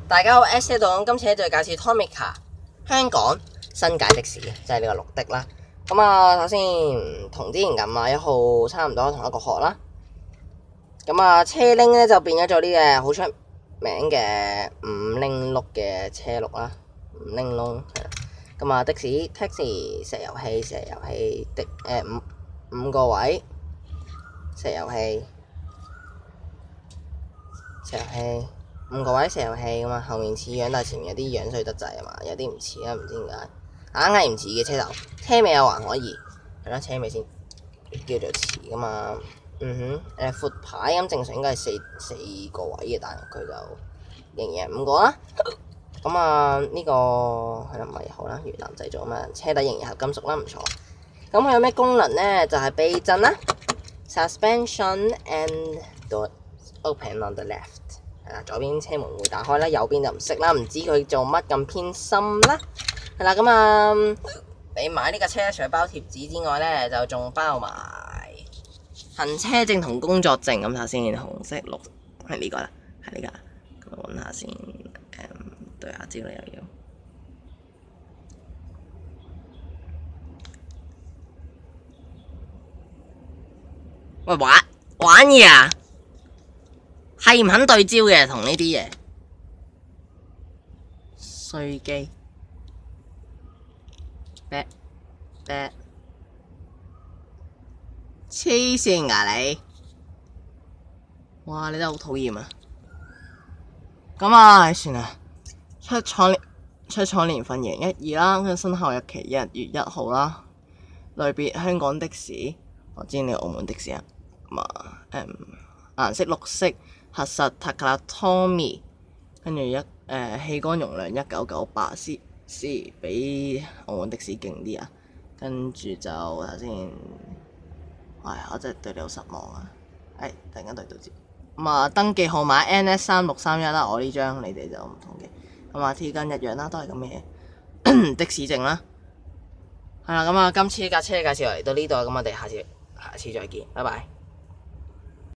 大家好 ，S 度今次咧就介紹 Tomica 香港新界的士，即係呢個綠的啦。咁啊，首先同之前咁啊，1號差唔多同一個殼啦。咁啊，車鈴咧就變咗做呢個好出名嘅5鈴轆嘅車轆啦，5鈴轆係啦。咁啊，的士 taxi 石油氣的五個位石油氣。5個位石油氣咁啊，後面似樣，但係前面有啲樣衰得滯啊嘛，有啲唔似啦，唔知點解，硬係唔似嘅車頭，車尾又還可以，係啦，車尾先叫做似噶嘛，闊牌咁正常應該係四個位嘅，但係佢就仍然係5個啦。咁啊呢個係啦，唔係好啦，越南製造啊嘛，車底仍然合金屬啦，唔錯。咁佢有咩功能咧？就係避震啦 ，suspension and door open on the left。係啦，左邊車門會打開啦，右邊就唔識啦，唔知佢做乜咁偏心啦。係啦，咁啊，你買呢架車除咗包貼紙之外咧，就仲包埋行車證同工作證。咁睇下先，紅色綠係呢個啦，係呢個啦。咁我揾下先，對下資料又要。喂，玩嘢啊！係唔肯對焦嘅，同呢啲嘢衰機 ，back 黐線㗎你！哇，你真係好討厭啊！咁啊，算啦，出廠年份2012啦，跟生效日期1月1號啦，類別香港的士，我知你澳門的士啊，咁啊，顏色綠色。核實 Takatomi， 跟住氣缸容量1998cc， 比澳門的士勁啲啊！跟住就睇下先，我真係對你好失望啊！突然間對到字咁啊，登記號碼 NS3631啦，我呢張你哋就唔同嘅。咁啊 T 跟一樣啦，都係咁嘅嘢的士證啦。係啦，咁啊，今次架車介紹嚟到呢度，咁我哋下次再見，拜拜。